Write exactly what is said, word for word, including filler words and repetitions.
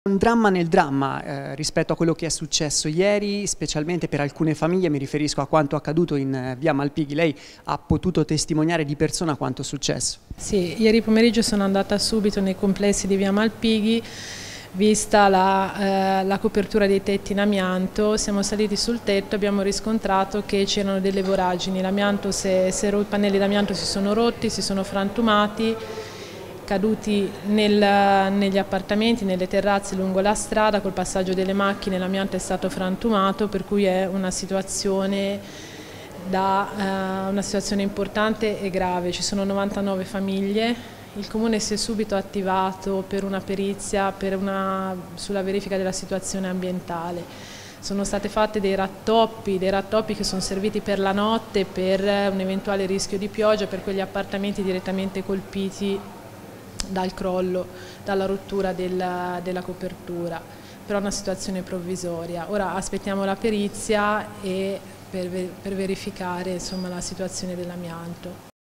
Un dramma nel dramma eh, rispetto a quello che è successo ieri, specialmente per alcune famiglie, mi riferisco a quanto accaduto in eh, via Malpighi. Lei ha potuto testimoniare di persona quanto è successo? Sì, ieri pomeriggio sono andata subito nei complessi di via Malpighi, vista la, eh, la copertura dei tetti in amianto. Siamo saliti sul tetto e abbiamo riscontrato che c'erano delle voragini, l'amianto, se, se, i pannelli d'amianto si sono rotti, si sono frantumati, caduti nel, negli appartamenti, nelle terrazze lungo la strada. Col passaggio delle macchine l'amianto è stato frantumato, per cui è una situazione, da, eh, una situazione importante e grave. Ci sono novantanove famiglie, il Comune si è subito attivato per una perizia per una, sulla verifica della situazione ambientale. Sono state fatte dei rattoppi, dei rattoppi che sono serviti per la notte, per un eventuale rischio di pioggia per quegli appartamenti direttamente colpiti dal crollo, dalla rottura della, della copertura, però è una situazione provvisoria. Ora aspettiamo la perizia e per, per verificare insomma, la situazione dell'amianto.